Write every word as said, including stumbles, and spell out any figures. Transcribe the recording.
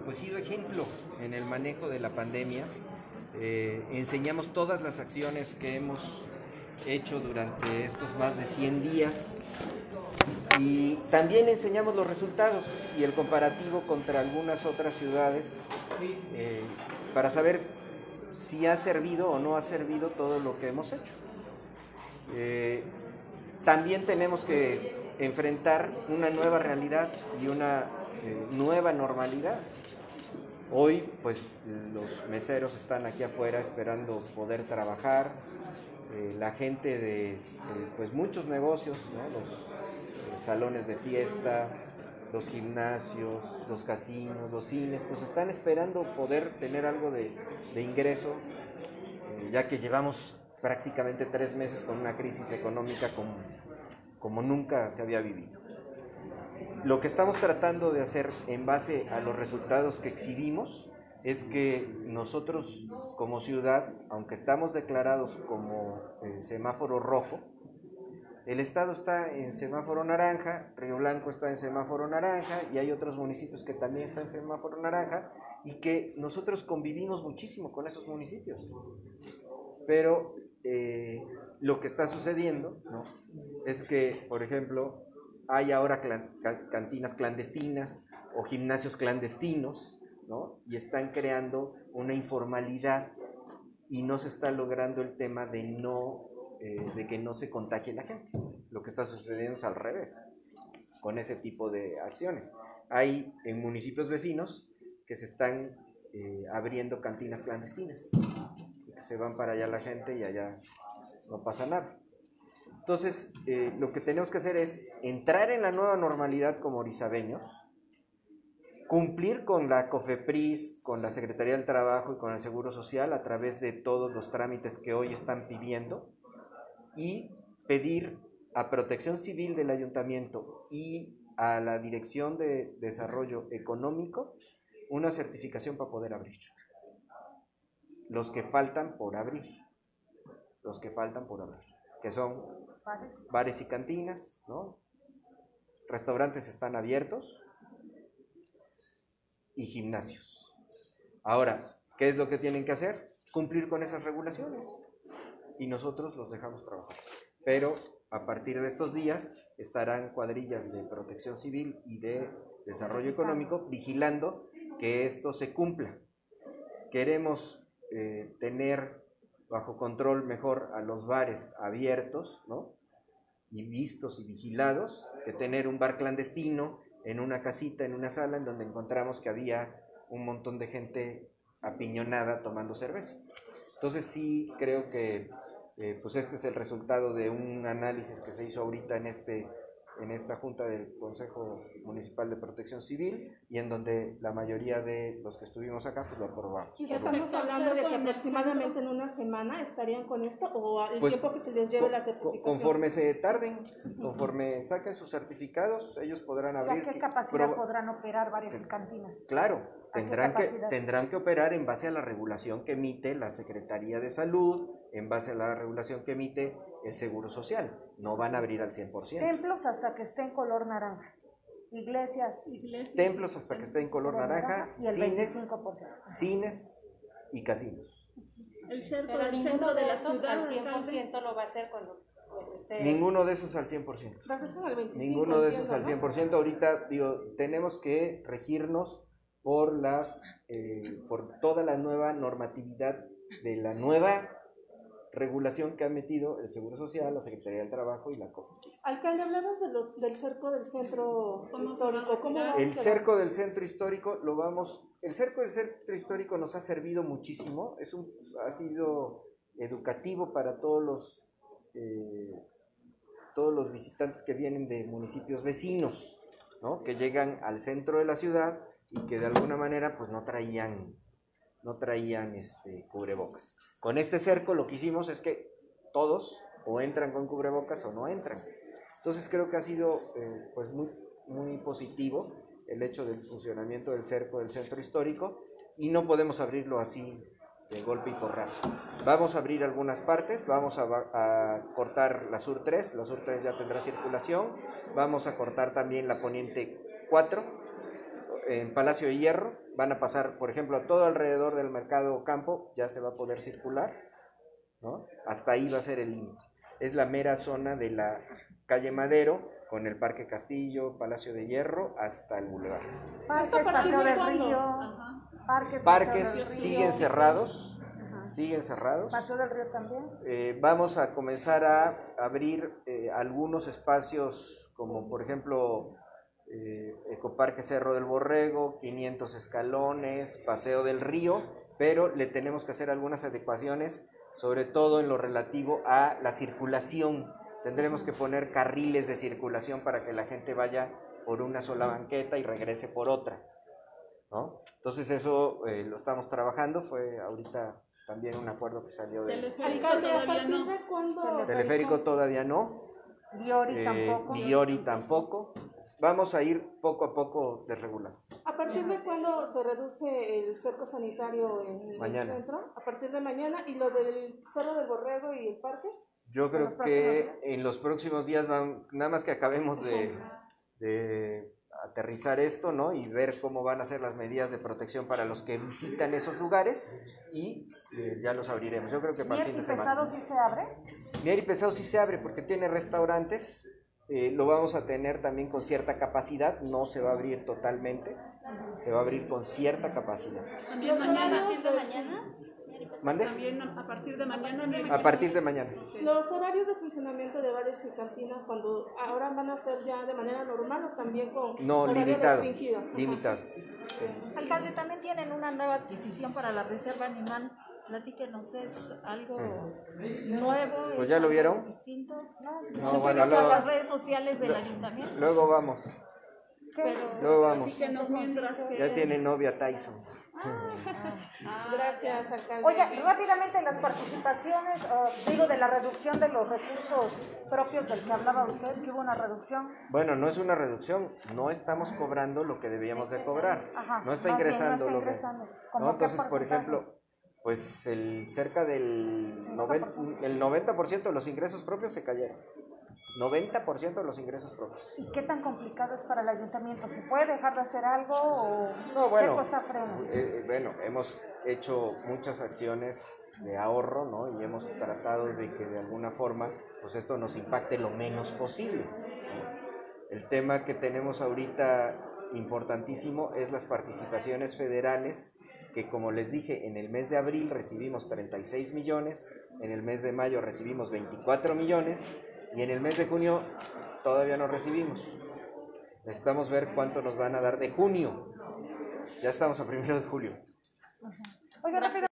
pues sido ejemplo en el manejo de la pandemia. Eh, enseñamos todas las acciones que hemos hecho durante estos más de cien días y también enseñamos los resultados y el comparativo contra algunas otras ciudades eh, para saber si ha servido o no ha servido todo lo que hemos hecho. Eh, también tenemos que enfrentar una nueva realidad y una eh, nueva normalidad. Hoy, pues, los meseros están aquí afuera esperando poder trabajar, eh, la gente de, eh, pues, muchos negocios, ¿no? Los eh, salones de fiesta, los gimnasios, los casinos, los cines, pues están esperando poder tener algo de, de ingreso, eh, ya que llevamos prácticamente tres meses con una crisis económica como, como nunca se había vivido. Lo que estamos tratando de hacer en base a los resultados que exhibimos es que nosotros como ciudad, aunque estamos declarados como eh, semáforo rojo, el estado está en semáforo naranja, Río Blanco está en semáforo naranja y hay otros municipios que también están en semáforo naranja y que nosotros convivimos muchísimo con esos municipios. Pero eh, lo que está sucediendo, ¿no?, es que, por ejemplo, hay ahora cantinas clandestinas o gimnasios clandestinos, ¿no?, y están creando una informalidad y no se está logrando el tema de, no, eh, de que no se contagie la gente. Lo que está sucediendo es al revés, con ese tipo de acciones. Hay en municipios vecinos que se están eh, abriendo cantinas clandestinas, que se van para allá la gente y allá no pasa nada. Entonces, eh, lo que tenemos que hacer es entrar en la nueva normalidad como orizabeños, cumplir con la COFEPRIS, con la Secretaría del Trabajo y con el Seguro Social a través de todos los trámites que hoy están pidiendo y pedir a Protección Civil del Ayuntamiento y a la Dirección de Desarrollo Económico una certificación para poder abrir. Los que faltan por abrir, los que faltan por abrir, que son bares, bares y cantinas, ¿no? Restaurantes están abiertos y gimnasios. Ahora, ¿qué es lo que tienen que hacer? Cumplir con esas regulaciones y nosotros los dejamos trabajar. Pero a partir de estos días estarán cuadrillas de Protección Civil y de Desarrollo Económico vigilando que esto se cumpla. Queremos eh, tener bajo control mejor a los bares abiertos, ¿no?, y vistos y vigilados, que tener un bar clandestino en una casita, en una sala, en donde encontramos que había un montón de gente apiñonada tomando cerveza. Entonces sí creo que eh, pues este es el resultado de un análisis que se hizo ahorita en este en esta junta del Consejo Municipal de Protección Civil y en donde la mayoría de los que estuvimos acá pues lo aprobamos. ¿Y estamos hablando de que aproximadamente en una semana estarían con esto o el pues, tiempo que se les lleve la certificación? Conforme se tarden, conforme saquen sus certificados, ellos podrán abrir. ¿Y a qué capacidad pro... podrán operar bares y cantinas? Claro, tendrán que, tendrán que operar en base a la regulación que emite la Secretaría de Salud, en base a la regulación que emite el Seguro Social. No van a abrir al cien por ciento. Templos hasta que esté en color naranja. Iglesias. Iglesias Templos hasta que esté en color naranja. Y el cines, veinticinco por ciento. Cines y casinos. El cerco del centro de, de la ciudad al cien por ciento lo va a hacer cuando esté... Ninguno de esos al cien por ciento. Al veinticinco, Ninguno de esos entiendo, al cien por ciento. ¿No? Ahorita, digo, tenemos que regirnos por las eh, por toda la nueva normatividad de la nueva regulación que ha metido el Seguro Social, la Secretaría del Trabajo y la COFEPRIS. Alcalde, hablabas de los, del cerco del centro histórico. ¿Cómo va el cerco del centro histórico lo vamos... El cerco del centro histórico nos ha servido muchísimo, es un, ha sido educativo para todos los, eh, todos los visitantes que vienen de municipios vecinos, ¿no?, que llegan al centro de la ciudad y que de alguna manera pues no traían, no traían este, cubrebocas. Con este cerco lo que hicimos es que todos o entran con cubrebocas o no entran. Entonces creo que ha sido eh, pues muy, muy positivo el hecho del funcionamiento del cerco del centro histórico y no podemos abrirlo así de golpe y porrazo. Vamos a abrir algunas partes, vamos a, a cortar la Sur tres, la Sur tres ya tendrá circulación, vamos a cortar también la Poniente cuatro, en Palacio de Hierro, van a pasar, por ejemplo, todo alrededor del Mercado Campo, ya se va a poder circular, ¿no? Hasta ahí va a ser el límite. Es la mera zona de la calle Madero, con el Parque Castillo, Palacio de Hierro, hasta el Boulevard. Parques, ¿Esto a partir Paseo de del cuándo? Río, Ajá. parques, Parques Paseo del Río. siguen cerrados, Ajá. siguen cerrados. Paseo del Río también. Eh, vamos a comenzar a abrir eh, algunos espacios, como por ejemplo eh, Ecoparque Cerro del Borrego, quinientos escalones, Paseo del Río, pero le tenemos que hacer algunas adecuaciones, sobre todo en lo relativo a la circulación. Tendremos que poner carriles de circulación para que la gente vaya por una sola banqueta y regrese por otra, ¿no? Entonces eso eh, lo estamos trabajando, fue ahorita también un acuerdo que salió de... Teleférico Alcalde, ¿a todavía partir no. de cuándo? Teleférico todavía no, Biori eh, tampoco. Biori tampoco. Vamos a ir poco a poco desregulando. ¿A partir de cuándo se reduce el cerco sanitario en Mañana. el centro? A partir de mañana. ¿Y lo del Cerro del Borrego y el parque? Yo los creo próximos que en los próximos días, van, nada más que acabemos de, de aterrizar esto, ¿no? Y ver cómo van a ser las medidas de protección para los que visitan esos lugares y eh, ya los abriremos. Yo creo que para el Mier fin y de semana. Pesado sí se abre. Mier y Pesado sí se abre porque tiene restaurantes, eh, lo vamos a tener también con cierta capacidad, no se va a abrir totalmente, se va a abrir con cierta capacidad. También Los mañana. horarios de, ¿Mande? También a partir de mañana. A partir de mañana. los horarios de funcionamiento de bares y cantinas, cuando ahora van a ser ya de manera normal o también con No, horario limitado, restringido. Ajá. limitado. Alcalde, también tienen una nueva adquisición para la Reserva Animal. Platíquenos, ¿es algo nuevo? Pues ¿Es ya lo algo vieron. distinto? No, No, se bueno, puede luego- las redes sociales del ayuntamiento. Luego vamos, ¿Qué es? luego vamos. Díganos mientras que. Ya tiene novia Tyson. Gracias, alcalde. Oiga, rápidamente las participaciones, eh, digo, de la reducción de los recursos propios del que hablaba usted, que hubo una reducción. Bueno, no es una reducción, no estamos cobrando lo que debíamos de cobrar. Ajá, No está más bien, ingresando no está lo que... ingresando. ¿Cómo ¿no? qué Entonces, por porcentaje? ejemplo, pues el cerca del noventa, el noventa por ciento de los ingresos propios se cayeron. noventa por ciento de los ingresos propios. ¿Y qué tan complicado es para el ayuntamiento? ¿Se puede dejar de hacer algo o No, bueno, qué cosa frena? eh, bueno, hemos hecho muchas acciones de ahorro, ¿no? Y hemos tratado de que de alguna forma, pues esto nos impacte lo menos posible, ¿no? El tema que tenemos ahorita importantísimo es las participaciones federales, que como les dije, en el mes de abril recibimos treinta y seis millones, en el mes de mayo recibimos veinticuatro millones, y en el mes de junio todavía no recibimos. Necesitamos ver cuánto nos van a dar de junio. Ya estamos a primero de julio. Oiga, rápido.